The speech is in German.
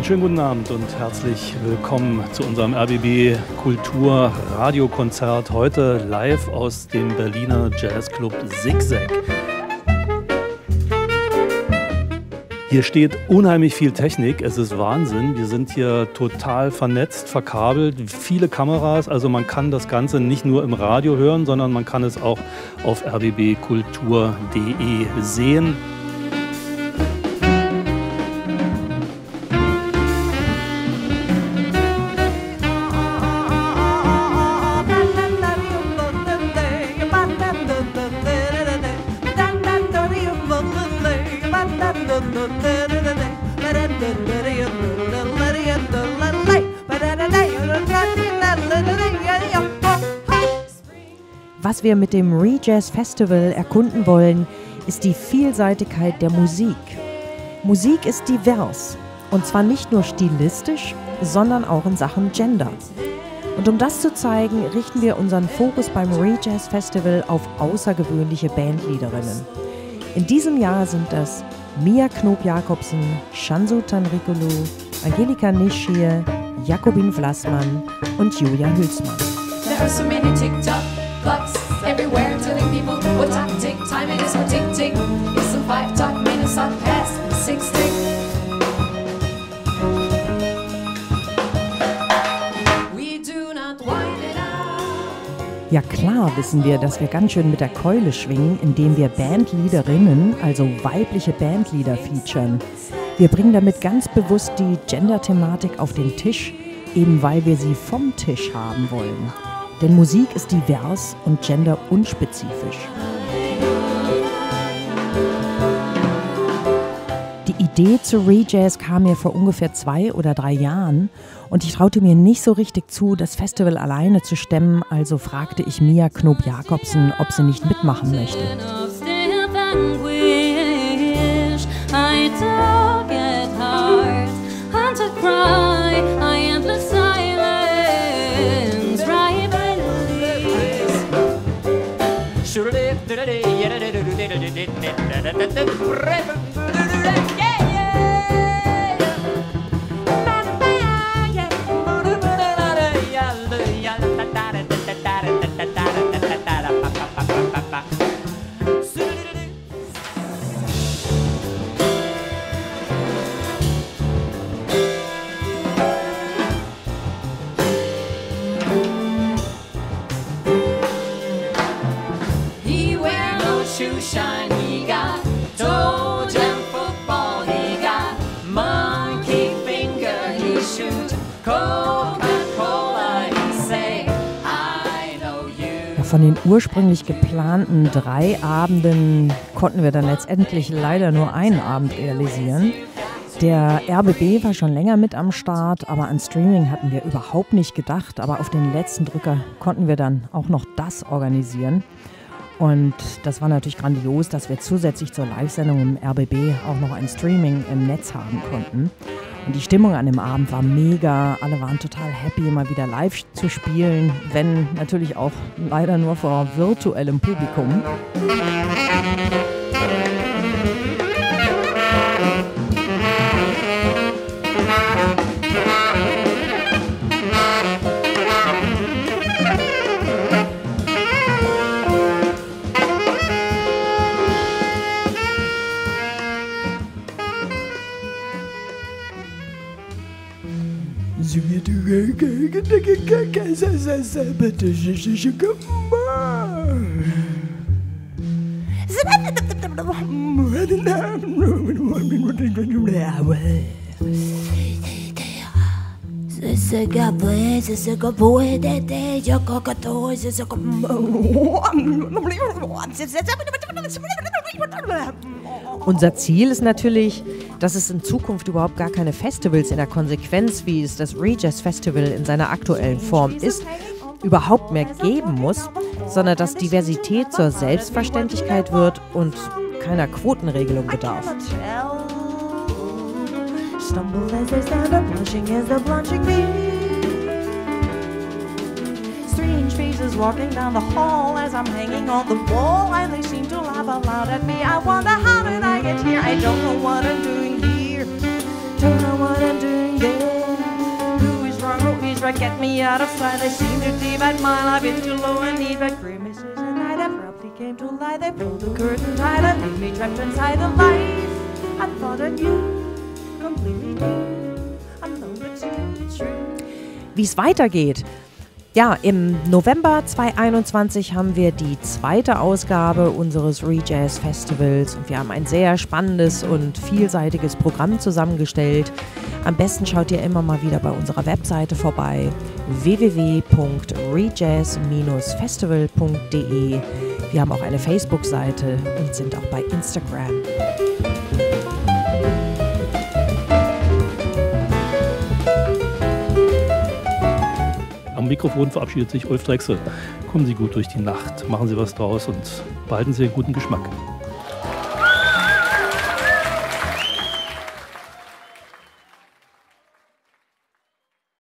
schönen guten Abend und herzlich willkommen zu unserem RBB Kultur Radiokonzert. Heute live aus dem Berliner Jazzclub Zigzag. Hier steht unheimlich viel Technik, es ist Wahnsinn. Wir sind hier total vernetzt, verkabelt, viele Kameras. Also man kann das Ganze nicht nur im Radio hören, sondern man kann es auch auf rbbkultur.de sehen. Was wir mit dem Rejazz Festival erkunden wollen, ist die Vielseitigkeit der Musik. Musik ist divers, und zwar nicht nur stilistisch, sondern auch in Sachen Gender. Und um das zu zeigen, richten wir unseren Fokus beim Rejazz Festival auf außergewöhnliche Bandleaderinnen. In diesem Jahr sind das Mia Knob-Jakobsen, Shanzu Tanrikulu, Angelika Nischir, Jakobin Vlassmann und Julia Hülsmann. There are so many TikTok clocks everywhere telling people what tick time it is. What tick tick it's some 5 talk minutes on past 6 tick. We do not wind it up. Ja klar wissen wir, dass wir ganz schön mit der Keule schwingen, indem wir Bandleaderinnen, also weibliche Bandleader featuren. Wir bringen damit ganz bewusst die Gender-Thematik auf den Tisch, eben weil wir sie vom Tisch haben wollen. Denn Musik ist divers und genderunspezifisch. Die Idee zu Rejazz kam mir vor ungefähr 2 oder 3 Jahren und ich traute mir nicht so richtig zu, das Festival alleine zu stemmen, also fragte ich Mia Knob-Jakobsen, ob sie nicht mitmachen möchte. Von den ursprünglich geplanten 3 Abenden konnten wir dann letztendlich leider nur einen Abend realisieren. Der RBB war schon länger mit am Start, aber an Streaming hatten wir überhaupt nicht gedacht. Aber auf den letzten Drücker konnten wir dann auch noch das organisieren. Und das war natürlich grandios, dass wir zusätzlich zur Live-Sendung im RBB auch noch ein Streaming im Netz haben konnten. Und die Stimmung an dem Abend war mega, alle waren total happy, mal wieder live zu spielen, wenn natürlich auch leider nur vor virtuellem Publikum. Unser Ziel ist natürlich, dass es in Zukunft überhaupt gar keine Festivals in der Konsequenz, wie es das Rejazz Festival in seiner aktuellen Form ist, überhaupt mehr geben muss, sondern dass Diversität zur Selbstverständlichkeit wird und keiner Quotenregelung bedarf. Stumble as they stand up, blushing as the blushing bee. Strange faces walking down the hall as I'm hanging on the wall, and they seem to laugh out loud at me. I wonder how did I get here? I don't know what I'm doing here. Don't know what I'm doing there. try to get me out of sight. They seem to deem at mine. I've been too low and need but grimaces and night abruptly came to light. They pulled the curtain tight and leave me trapped inside the life. I thought I knew, completely new, unknown but too true. Wie es weitergeht. Ja, im November 2021 haben wir die zweite Ausgabe unseres Rejazz Festivals und wir haben ein sehr spannendes und vielseitiges Programm zusammengestellt. Am besten schaut ihr immer mal wieder bei unserer Webseite vorbei, www.rejazz-festival.de. Wir haben auch eine Facebook-Seite und sind auch bei Instagram. Am Mikrofon verabschiedet sich Ulf Drechsel. Kommen Sie gut durch die Nacht, machen Sie was draus und behalten Sie einen guten Geschmack.